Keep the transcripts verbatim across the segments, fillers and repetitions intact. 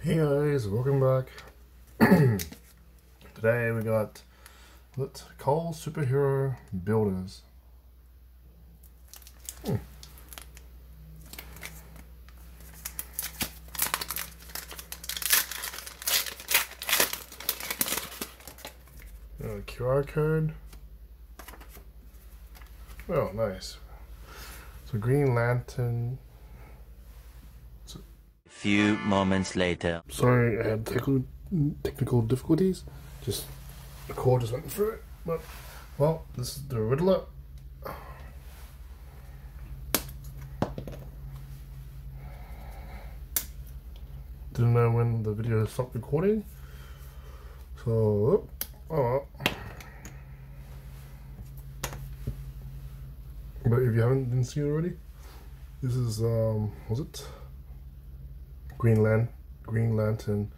Hey guys, welcome back. Today we got Let's Call Superhero Builders. Hmm. Uh, Q R code. Oh, nice. So Green Lantern. So, Few moments later. sorry, I had technical technical difficulties. Just the cord just went through it. But well, this is the Riddler. Didn't know when the video stopped recording. So, oh well. But if you haven't didn't see it already, this is um, was it Green Lan Green Lantern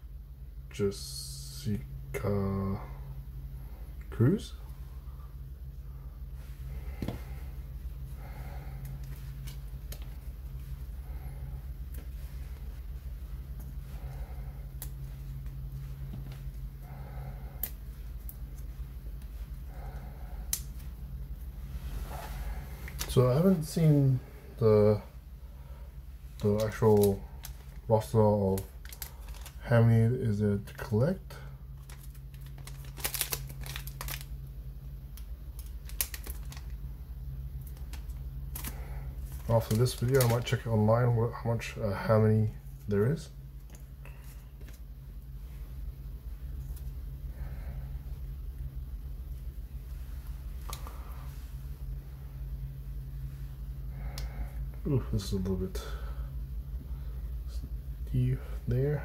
Jessica Cruz? So I haven't seen the the actual roster of how many is there to collect. After this video, I might check online what how much uh, how many there is. Ooh, this is a little bit steep there.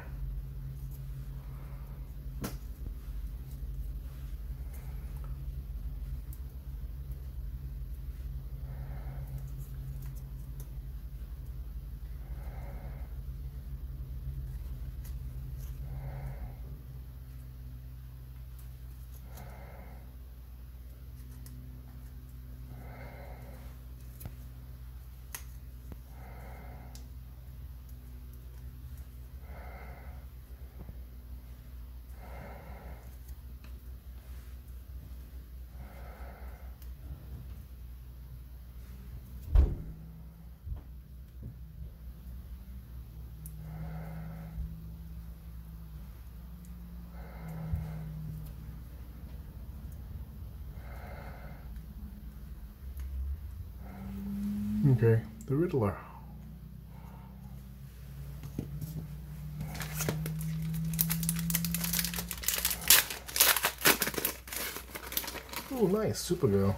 Okay, the Riddler. Oh, nice, Supergirl.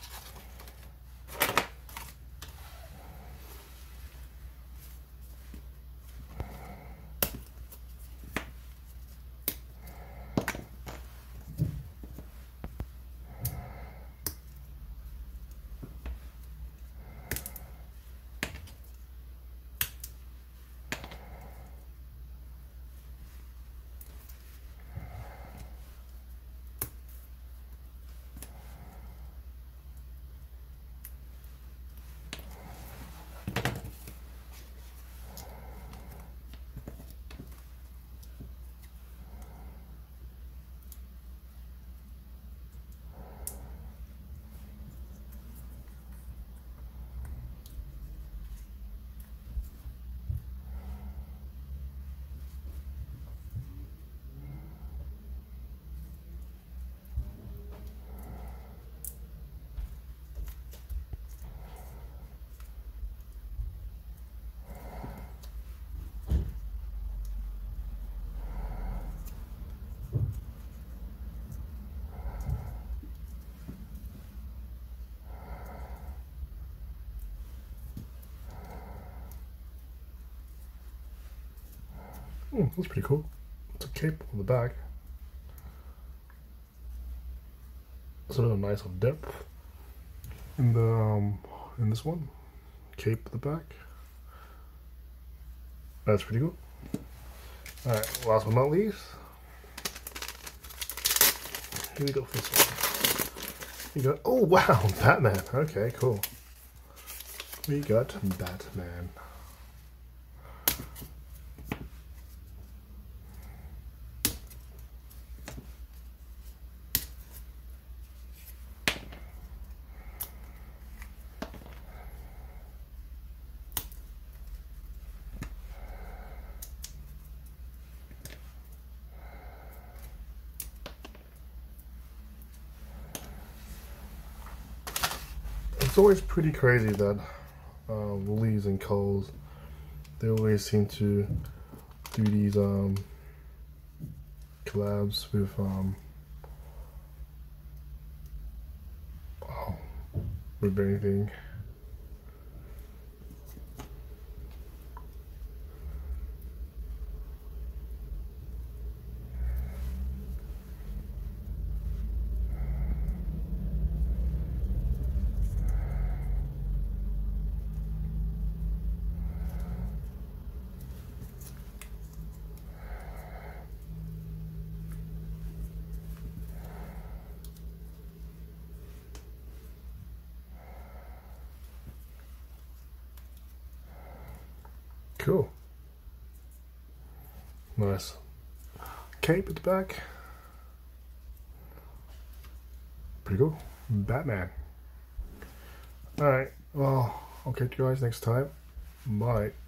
Hmm, that's pretty cool. It's a cape on the back. It's a little nice of depth in the um, in this one. Cape at the back. That's pretty cool. All right, last but not least, here we go for this one. We got oh wow, Batman. Okay, cool. We got Batman. it's always pretty crazy that uh, Woolies and Coles, they always seem to do these um, collabs with um, oh, with anything. Cool. Nice. Cape at the back. Pretty cool. Batman. Alright, well, I'll catch you guys next time. Bye.